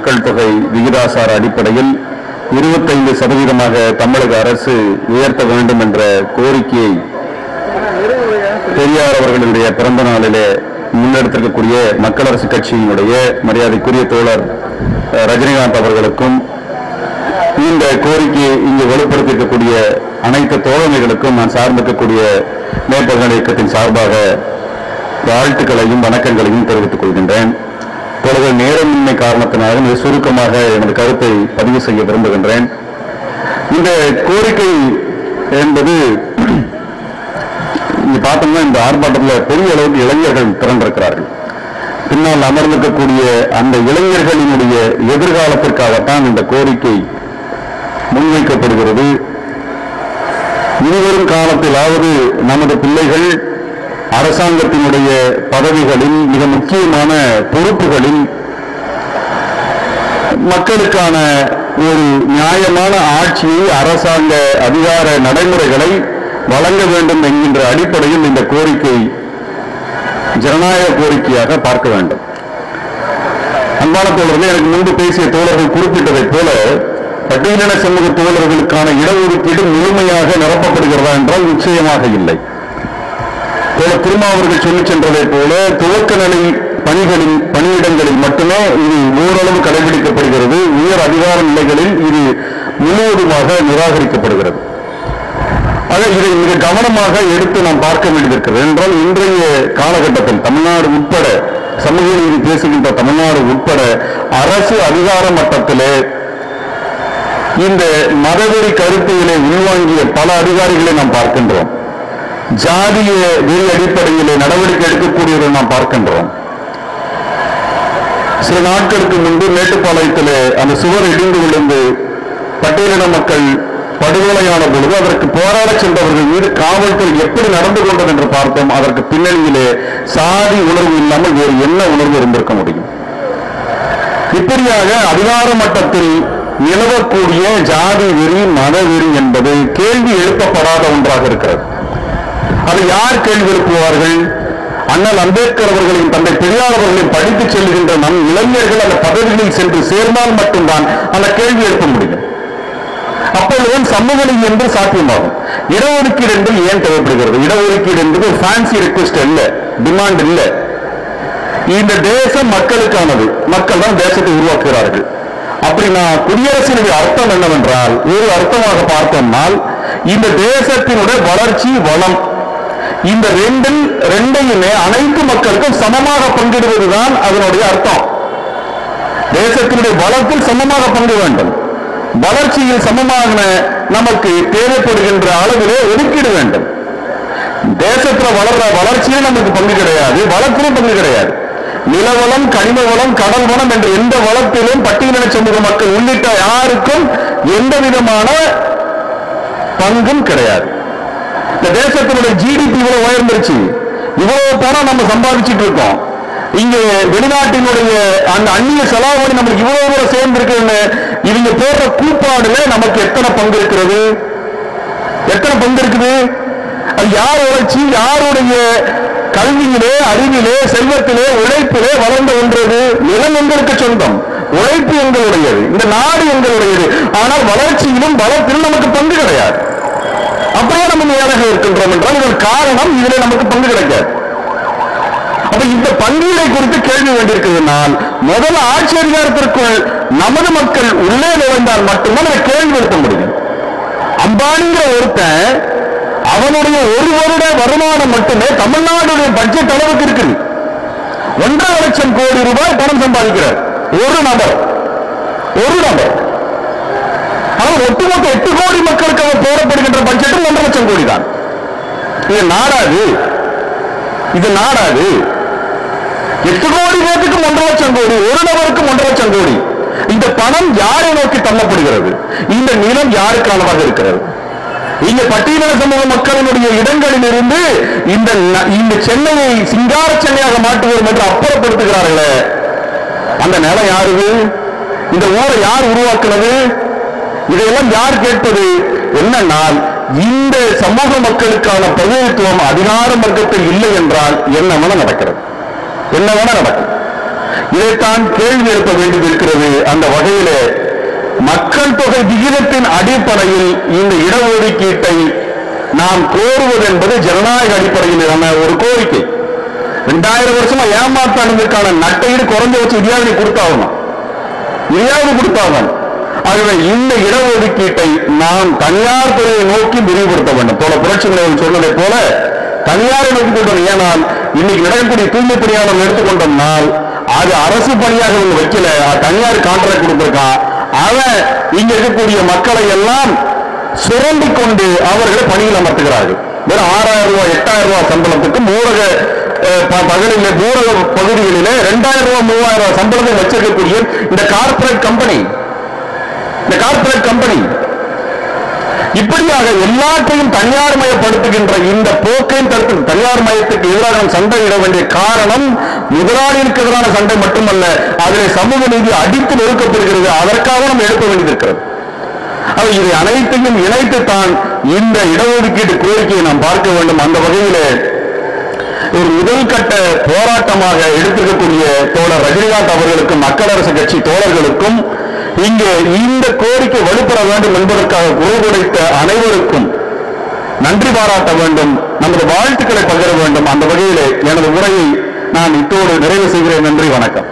மக்கள் தொகை விகிதாசார அடிப்படையில் 25% தமிழக அரசு உயர்த்த வேண்டும் என்ற கோரிக்கையை பெரியார் அவர்களுடைய பிறந்த நாளிலே முன்னெடுத்திருக்கக்கூடிய மக்களரசு கட்சியினுடைய மரியாதைக்குரிய தோழர் ரஜினிகாந்த் அவர்களுக்கும் இந்த கோரிக்கையை இங்கு வலுப்படுத்தியிருக்கக்கூடிய அனைத்து தோழமைகளுக்கும் நான் சார்ந்திருக்கக்கூடிய மேற்பகல் இயக்கத்தின் சார்பாக வாழ்த்துக்களையும் வணக்கங்களையும் தெரிவித்துக் கொள்கின்றேன். தோழர்கள் நேரமின்மை காரணத்தினால மிக சுருக்கமாக எனது கருத்தை பதிவு செய்ய விரும்புகின்றேன். இந்த கோரிக்கை என்பது இங்க பார்த்தோம்னா இந்த ஆர்ப்பாட்டத்தில் பெரிய அளவுக்கு இளைஞர்கள் திரண்டிருக்கிறார்கள். பின்னால் அமர்ந்திருக்கக்கூடிய அந்த இளைஞர்களினுடைய எதிர்காலத்திற்காகத்தான் இந்த கோரிக்கை முன்வைக்கப்படுகிறது. இனிவரும் காலத்திலாவது நமது பிள்ளைகள் அரசாங்கத்தினுடைய பதவிகளில் மிக முக்கியமான பொறுப்புகளில் மக்களுக்கான ஒரு நியாயமான ஆட்சியை அரசாங்க அதிகார நடைமுறைகளை வழங்க வேண்டும் என்கின்ற அடிப்படையில் இந்த கோரிக்கை ஜனநாயக கோரிக்கையாக பார்க்க வேண்டும். அன்பான தோழர்களே, எனக்கு முன்பு பேசிய தோழர்கள் குறிப்பிட்டதைப் போல பட்டியலின சமூக தோழர்களுக்கான இடஒதுக்கீடு முழுமையாக நிரப்பப்படுகிறதா என்றால் நிச்சயமாக இல்லை. திருமாவர்கள் சொல்லி சென்றதை போல துவக்க நிலை பணியிடங்களில் மட்டுமே இது ஓரளவு கடைபிடிக்கப்படுகிறது. உயர் அதிகார நிலைகளில் இது முழுவதுமாக நிராகரிக்கப்படுகிறது. ஆக இதை மிக கவனமாக எடுத்து நாம் பார்க்க வேண்டியிருக்கிறது. என்றால் இன்றைய காலகட்டத்தில் தமிழ்நாடு உட்பட சமூக நீதி பேசுகின்ற தமிழ்நாடு உட்பட அரசு அதிகார மட்டத்திலே இந்த மதவெறி கருத்துக்களை உள்வாங்கிய பல அதிகாரிகளை நாம் பார்க்கின்றோம். ஜாதிய வெறி அடிப்படையிலே நடவடிக்கை எடுக்கக்கூடியவர்களை நாம் பார்க்கின்றோம். சில நாட்களுக்கு முன்பு மேட்டுப்பாளையத்திலே அந்த சுவர் இடிந்து விழுந்து பட்டியலின மக்கள் படுகொலையான பொழுது அதற்கு போராட சென்றவர்கள் மீது காவல்துறை எப்படி நடந்து கொண்டது என்று பார்த்தோம். அதற்கு பின்னணியிலே சாதி உணர்வு இல்லாமல் வேறு என்ன உணர்வு இருந்திருக்க முடியும்? இப்படியாக அதிகார மட்டத்தில் நிலவக்கூடிய ஜாதி வெறி மத வெறி என்பது கேள்வி எழுப்பப்படாத ஒன்றாக இருக்கிறது. அதை யார் கேள்வி எழுப்புவார்கள்? அண்ணல் அம்பேத்கர் அவர்களின் தந்தை பெரியார் அவர்களையும் படித்து செல்கின்ற நம் இளைஞர்கள் அந்த பதவிகளில் சென்று சேர்ந்தால் மட்டும்தான் அந்த கேள்வி எழுப்ப முடியும். அப்பொழுதுதான் சமூக நீதி என்று சாத்தியமாகும். இடஒதுக்கீடு என்று ஏன் தேவைப்படுகிறது? இடஒதுக்கீடு என்பது ஃபேன்சி ரிக்வெஸ்ட் இல்ல, டிமாண்ட் இல்ல. இந்த தேசம் மக்களுக்கானது. மக்கள் தான் தேசத்தை உருவாக்குகிறார்கள். அப்படின்னா குடியரசினுடைய அர்த்தம் என்னவென்றால், ஒரு அர்த்தமாக பார்த்தோம்னால் இந்த தேசத்தினுடைய வளர்ச்சி வளம் இந்த ரெண்டையுமே அனைத்து மக்களுக்கும் சமமாக பங்கிடுவதுதான் அதனுடைய அர்த்தம். தேசத்தினுடைய வளத்தில் சமமாக பங்கு வேண்டும், வளர்ச்சியில் சமமாக நமக்கு தேவைப்படுகின்ற அளவிலே ஒதுக்கீடு வேண்டும். தேசத்தில் வளர்ற வளர்ச்சியில் நமக்கு பங்கு கிடையாது, வளத்திலும் பங்கு கிடையாது. நிலவளம், கனிம வளம், கடல் வளம் என்ற எந்த வளத்திலும் பட்டியலின சமூக மக்கள் உள்ளிட்ட யாருக்கும் எந்த விதமான பங்கும் கிடையாது. இந்த தேசத்தினுடைய ஜிடிபி இவ்வளவு உயர்ந்துருச்சு, இவ்வளவு பணம் நம்ம சம்பாதிச்சுட்டு இருக்கோம். இங்க வெளிநாட்டினுடைய அந்த அந்நிய செலாவணி நமக்கு இவ்வளவு தூரம் சேர்ந்திருக்குன்னு இவங்க போடுற கூப்பாடுல நமக்கு எத்தனை பங்கு இருக்கிறது? எத்தனை பங்கு இருக்குது? அது யார் வளர்ச்சி? யாருடைய கல்வியிலே, அறிவிலே, செல்வத்திலே, உழைப்பிலே வளர்ந்த ஒன்றது. நிலம் எங்களுக்கு சொந்தம், உழைப்பு எங்களுடையது, இந்த நாடு எங்களுடையது. ஆனால் வளர்ச்சியிலும் வளத்திலும் நமக்கு பங்கு கிடையாது. அப்படியே நம்ம ஏழைகள் இருக்கின்றோம் என்றால் இதன் காரணம் இதிலே நமக்கு பங்கு கிடைக்காது. அப்ப இந்த பங்கீடை குறித்து கேள்வி வேண்டியிருக்கிறதுனால் முதல் ஆட்சி அதிகாரத்திற்குள் நமது மக்கள் உள்ளே நுழைந்தால் மட்டும்தான் அதை கேள்வி எழுப்ப முடியும். அம்பானிங்கிற ஒருத்தன் அவனுடைய ஒரு வருட வருமானம் மட்டுமே தமிழ்நாடுடைய பட்ஜெட் அளவுக்கு இருக்குது. 1.5 லட்சம் கோடி ரூபாய் பணம் சம்பாதிக்கிறார் ஒரு நபர். ஆனால் ஒட்டுமொத்த 8 கோடி மக்களுக்கு அவர் போடப்படுகின்ற பட்ஜெட்டும் 1.5 லட்சம் கோடி தான். இது நாடாது, இது நாடாது. 8 கோடி பேருக்கு 1.5 லட்சம் கோடி, ஒரு நபருக்கும் 1.5 லட்சம் கோடி. இந்த பணம் யாரை நோக்கி தள்ளப்படுகிறது? இந்த நிலம் யாருக்கானதாக இருக்கிறது? இங்க பட்டியலின சமூக மக்களினுடைய இடங்களில் இருந்து இந்த சென்னையை சிங்கார சென்னையாக மாற்றுவோம் என்று அப்புறப்படுத்துகிறார்களே, அந்த நிலம் யாரு? இந்த ஊரை யார் உருவாக்குறது? இதையெல்லாம் யார் கேட்பது? என்னன்னால் இந்த சமூக மக்களுக்கான பிரதிநிதித்துவம் அதிகார வர்க்கத்தில் இல்லை என்றால் என்ன வேணா நடக்கிறது, என்ன வேணா நடக்கும். இதைத்தான் கேள்வி எழுப்ப வேண்டியது இருக்கிறது. அந்த வகையிலே மக்கள் தொகை விகிதத்தின் அடிப்படையில் இந்த இடஒதுக்கீட்டை நாம் கோருவது என்பது ஜனநாயக அடிப்படையிலான ஒரு கோரிக்கை. 2000 வருஷமா ஏமாத்தானதுக்கான நட்டையீடு குறைஞ்சபட்சம் இந்தியாவில் கொடுத்தாகணும். ஆகவே இந்த இடஒதுக்கீட்டை நாம் தனியார் துறையை நோக்கி விரிவுபடுத்த வேண்டும். போல புரட்சிகளை சொன்னதை போல தனியாரை நோக்கி கொண்டு, ஏனால் இன்னைக்கு நடக்கக்கூடிய தூய்மை பணியாளர்கள் எடுத்துக்கொண்டோம்னால் அது அரசு பணியாக வைக்கல, தனியார் கான்ட்ராக்ட் கொடுத்திருக்கான். அவன் இங்க இருக்கக்கூடிய மக்களை எல்லாம் சுரண்டி கொண்டு அவர்களை பணியில் அமர்த்துகிறார்கள். வெறும் 6000 ரூபாய் 8000 ரூபாய் சம்பளத்துக்கு ஊரக பகுதிகளிலே 2000 ரூபாய் 3000 ரூபாய் சம்பளத்தை வச்சிருக்கக்கூடிய இந்த கார்பரேட் கம்பெனி இப்படியாக எல்லாத்தையும் தனியார் மயப்படுத்துகின்ற இந்த போக்கை தடுத்து தனியார் மயத்துக்கு எதிராக சண்டையிட வேண்டிய காரணம் முதலாளிகளுக்கு எதிரான சண்டை மட்டுமல்ல, அதிலே சமூக நீதி அடித்து நொறுக்கப்படுகிறது. அதற்காக நாம் எழுப்ப வேண்டியிருக்கிறது. இதை அனைத்தையும் இணைத்துத்தான் இந்த இடஒதுக்கீட்டு கோரிக்கையை நாம் பார்க்க வேண்டும். அந்த வகையிலே ஒரு முதல் கட்ட போராட்டமாக எடுத்திருக்கக்கூடிய தோழர் ரஜினிகாந்த் அவர்களுக்கும் மக்கள் அரசு கட்சி தோழர்களுக்கும் இங்கே இந்த கோரிக்கை வலுப்பெற வேண்டும் என்பதற்காக குரல் கொடுத்த அனைவருக்கும் நன்றி பாராட்ட வேண்டும், நமது வாழ்த்துக்களை பகிர வேண்டும். அந்த வகையிலே எனது உரையை நான் இத்தோடு நிறைவு செய்கிறேன். நன்றி, வணக்கம்.